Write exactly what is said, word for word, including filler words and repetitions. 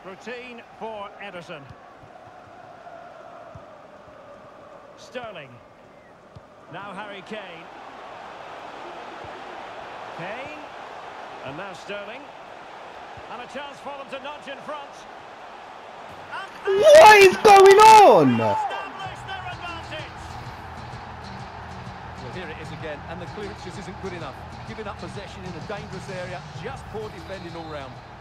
Routine for Ederson. Sterling. Now Harry Kane. Kane. And now Sterling. And a chance for them to nudge in front. What is going on? Establish their advantage. Well, here it is again, and the clearance just isn't good enough. Giving up possession in a dangerous area, just poor defending all round.